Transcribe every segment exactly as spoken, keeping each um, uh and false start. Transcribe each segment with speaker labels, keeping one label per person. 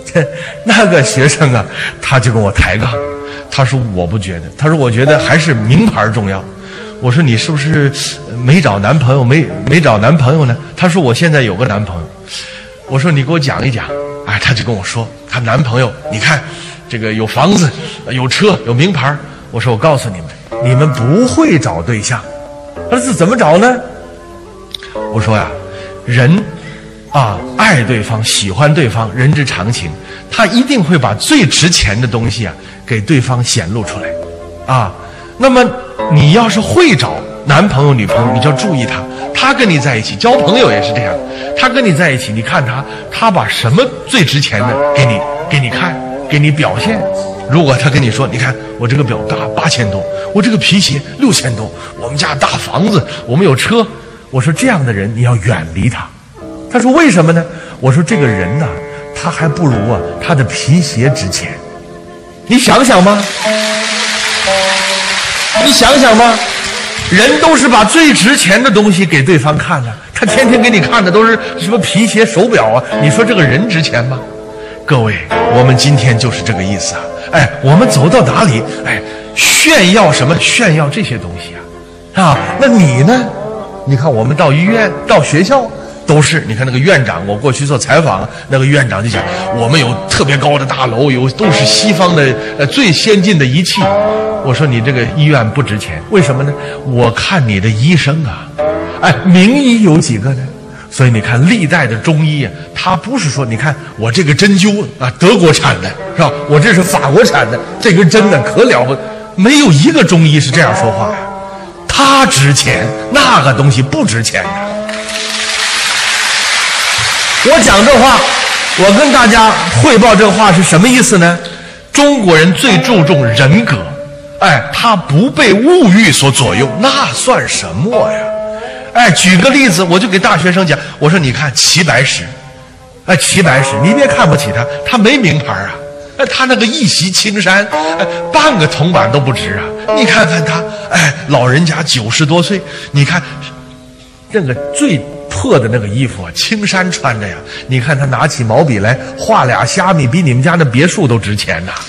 Speaker 1: 那个学生啊，他就跟我抬杠，他说我不觉得，他说我觉得还是名牌重要。我说你是不是没找男朋友，没没找男朋友呢？他说我现在有个男朋友。我说你给我讲一讲。哎，他就跟我说，她男朋友，你看，这个有房子，有车，有名牌。我说我告诉你们，你们不会找对象。他说是怎么找呢？我说呀，人啊，爱对方，喜欢对方，人之常情，他一定会把最值钱的东西啊给对方显露出来啊。那么你要是会找男朋友女朋友，你就要注意他，他跟你在一起交朋友也是这样，他跟你在一起，你看他他把什么最值钱的给你给你看，给你表现。如果他跟你说，你看我这个表大八千多，我这个皮鞋六千多，我们家大房子，我们有车，我说这样的人你要远离他。他说为什么呢？我说这个人呢、啊，他还不如啊他的皮鞋值钱。你想想吗？你想想吗？人都是把最值钱的东西给对方看的，他天天给你看的都是什么皮鞋手表啊，你说这个人值钱吗？各位，我们今天就是这个意思啊！哎，我们走到哪里，哎，炫耀什么？炫耀这些东西啊！啊，那你呢？你看我们到医院、到学校，都是你看那个院长，我过去做采访，那个院长就讲，我们有特别高的大楼，有都是西方的呃最先进的仪器。我说你这个医院不值钱，为什么呢？我看你的医生啊，哎，名医有几个呢？所以你看历代的中医啊，他不是说你看我这个针灸啊德国产的是吧？我这是法国产的，这根针呢可了不，没有一个中医是这样说话呀。它值钱，那个东西不值钱呀。我讲这话，我跟大家汇报这话是什么意思呢？中国人最注重人格，哎，他不被物欲所左右，那算什么呀？哎，举个例子，我就给大学生讲，我说你看齐白石，哎，齐白石，你别看不起他，他没名牌啊，哎，他那个一袭青衫，哎，半个铜板都不值啊。你看看他，哎，老人家九十多岁，你看那个最破的那个衣服啊，青衫穿着呀，你看他拿起毛笔来画俩虾米，比你们家那别墅都值钱呐。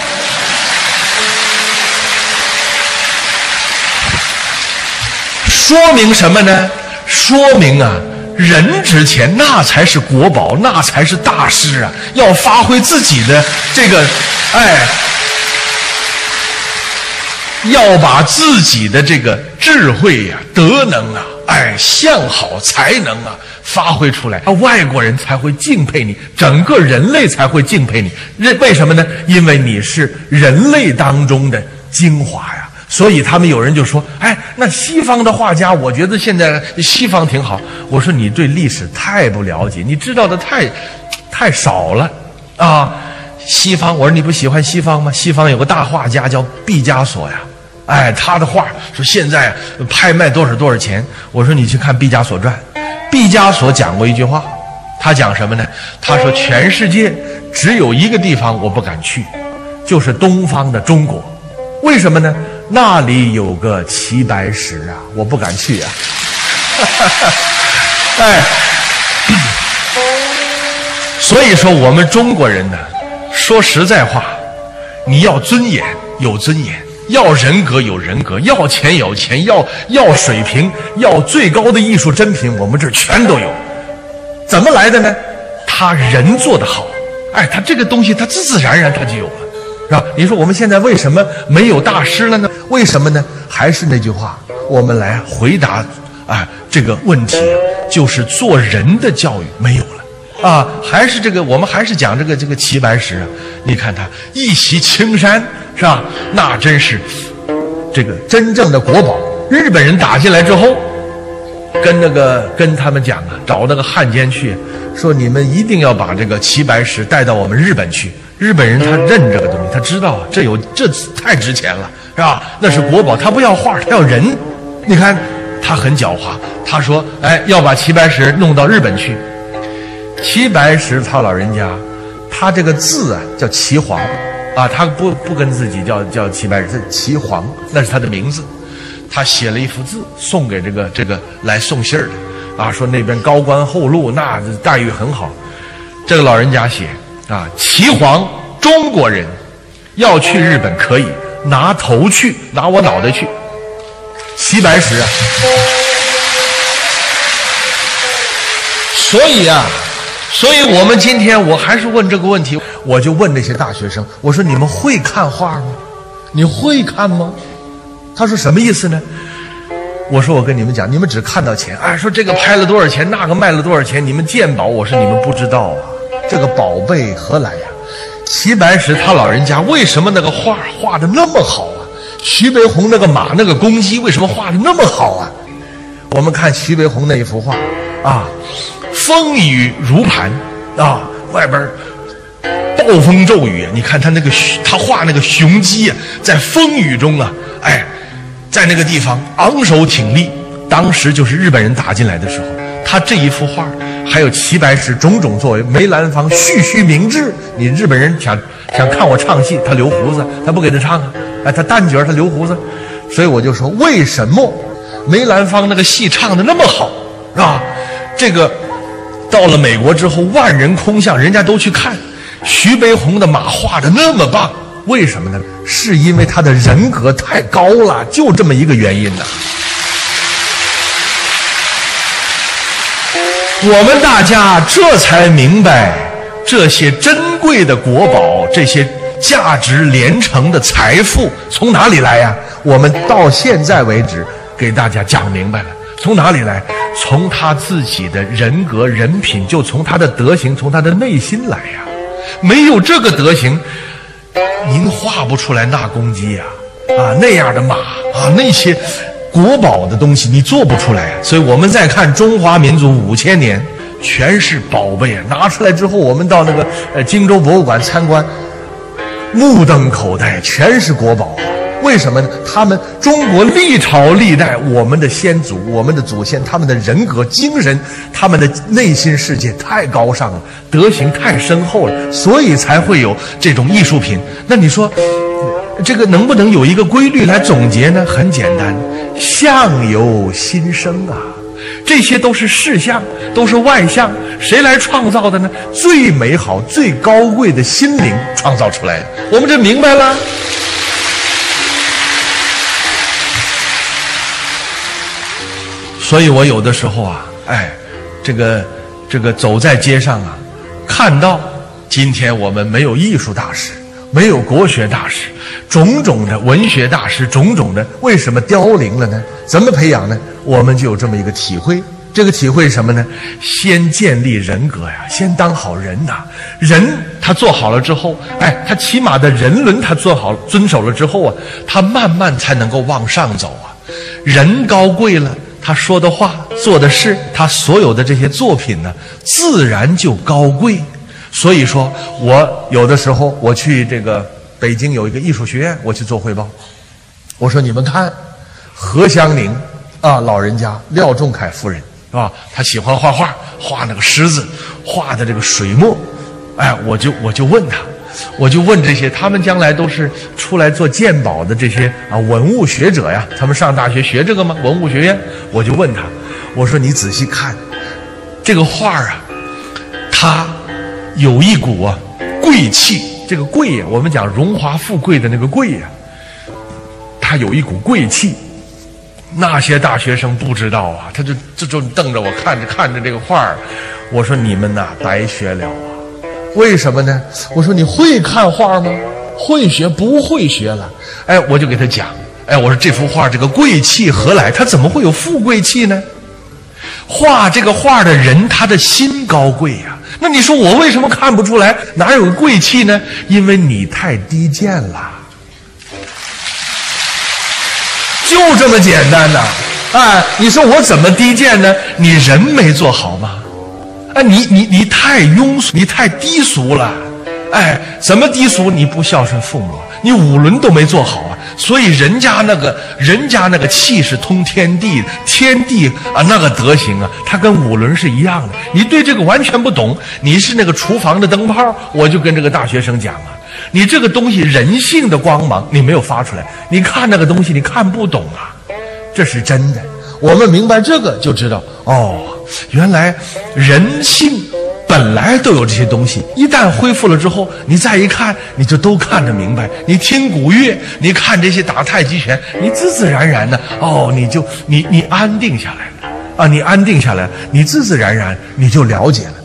Speaker 1: 说明什么呢？说明啊，人值钱，那才是国宝，那才是大师啊！要发挥自己的这个，哎，要把自己的这个智慧呀、啊、德能啊，哎，相好才能啊，发挥出来，外国人才会敬佩你，整个人类才会敬佩你。为什么呢？因为你是人类当中的精华呀。所以他们有人就说，哎，那西方的画家，我觉得现在西方挺好。我说你对历史太不了解，你知道的太太少了啊。西方，我说你不喜欢西方吗？西方有个大画家叫毕加索呀，哎，他的画说现在拍卖多少多少钱。我说你去看毕加索传，毕加索讲过一句话，他讲什么呢？他说全世界只有一个地方我不敢去，就是东方的中国。为什么呢？那里有个齐白石啊，我不敢去啊。哎，所以说我们中国人呢，说实在话，你要尊严有尊严，要人格有人格，要钱有钱，要要水平，要最高的艺术珍品，我们这儿全都有。怎么来的呢？他人做得好，哎，他这个东西他自自然然他就有了。是吧？你说我们现在为什么没有大师了呢？为什么呢？还是那句话，我们来回答啊这个问题，就是做人的教育没有了啊。还是这个，我们还是讲这个这个齐白石啊。你看他一袭青衫，是吧？那真是这个真正的国宝。日本人打进来之后，跟那个跟他们讲啊，找那个汉奸去，说你们一定要把这个齐白石带到我们日本去。日本人他认这个东西，他知道这有这太值钱了，是吧？那是国宝，他不要画，他要人。你看他很狡猾，他说：“哎，要把齐白石弄到日本去。”齐白石他老人家，他这个字啊叫齐黄啊，他不不跟自己叫叫齐白石，是齐黄，那是他的名字。他写了一幅字送给这个这个来送信儿的啊，说那边高官厚禄，那待遇很好。这个老人家写。 啊，岐黄中国人要去日本可以拿头去，拿我脑袋去。齐白石啊，所以啊，所以我们今天我还是问这个问题，我就问那些大学生，我说你们会看画吗？你会看吗？他说什么意思呢？我说我跟你们讲，你们只看到钱，哎，说这个拍了多少钱，那个卖了多少钱，你们鉴宝，我说你们不知道啊，这个宝贝何来呀？齐白石他老人家为什么那个画画的那么好啊？徐悲鸿那个马那个公鸡为什么画的那么好啊？我们看徐悲鸿那一幅画啊，风雨如磐啊，外边暴风骤雨，你看他那个他画那个雄鸡啊，在风雨中啊，哎。在那个地方昂首挺立，当时就是日本人打进来的时候，他这一幅画还有齐白石种种作为，梅兰芳蓄须明志，你日本人想想看我唱戏，他留胡子，他不给他唱啊，哎，他旦角他留胡子，所以我就说为什么梅兰芳那个戏唱的那么好啊？这个到了美国之后万人空巷，人家都去看，徐悲鸿的马画的那么棒。为什么呢？是因为他的人格太高了，就这么一个原因呢。我们大家这才明白，这些珍贵的国宝，这些价值连城的财富从哪里来呀？我们到现在为止给大家讲明白了，从哪里来？从他自己的人格人品，就从他的德行，从他的内心来呀。没有这个德行，您画不出来那公鸡呀、啊，啊那样的马啊，那些国宝的东西你做不出来。所以我们再看中华民族五千年，全是宝贝啊！拿出来之后，我们到那个呃荆州博物馆参观，目瞪口呆，全是国宝。为什么呢？他们中国历朝历代，我们的先祖、我们的祖先，他们的人格、精神，他们的内心世界太高尚了，德行太深厚了，所以才会有这种艺术品。那你说，这个能不能有一个规律来总结呢？很简单，相由心生啊，这些都是事相，都是外相，谁来创造的呢？最美好、最高贵的心灵创造出来的。我们这明白了。所以我有的时候啊，哎，这个这个走在街上啊，看到今天我们没有艺术大师，没有国学大师，种种的文学大师，种种的为什么凋零了呢？怎么培养呢？我们就有这么一个体会。这个体会什么呢？先建立人格呀，先当好人呐。人他做好了之后，哎，他起码的人伦他做好遵守了之后啊，他慢慢才能够往上走啊。人高贵了，他说的话做的事，他所有的这些作品呢，自然就高贵。所以说我有的时候我去这个北京有一个艺术学院，我去做汇报，我说你们看何香凝啊，老人家廖仲恺夫人是吧？他喜欢画画，画那个狮子，画的这个水墨，哎，我就我就问他，我就问这些，他们将来都是出来做鉴宝的这些啊文物学者呀，他们上大学学这个吗？文物学院，我就问他，我说你仔细看这个画啊，它有一股啊贵气，这个贵呀，我们讲荣华富贵的那个贵呀，它有一股贵气。那些大学生不知道啊，他就就就瞪着我看着看着这个画儿，我说你们呐白学了啊！为什么呢？我说你会看画吗？会学不会学了？哎，我就给他讲，哎，我说这幅画这个贵气何来？他怎么会有富贵气呢？画这个画的人，他的心高贵呀、啊。那你说我为什么看不出来？哪有贵气呢？因为你太低贱了。就这么简单呐！啊，你说我怎么低贱呢？你人没做好吗？啊，你你你太庸俗，你太低俗了。哎，怎么低俗？你不孝顺父母，你五伦都没做好啊！所以人家那个人家那个气是通天地，天地啊那个德行啊，它跟五伦是一样的。你对这个完全不懂，你是那个厨房的灯泡，我就跟这个大学生讲啊。你这个东西人性的光芒你没有发出来，你看那个东西你看不懂啊，这是真的。我们明白这个就知道，哦，原来人性本来都有这些东西，一旦恢复了之后，你再一看，你就都看得明白。你听古乐，你看这些打太极拳，你自自然然的，哦，你就你你安定下来了啊，你安定下来，你自自然然你就了解了。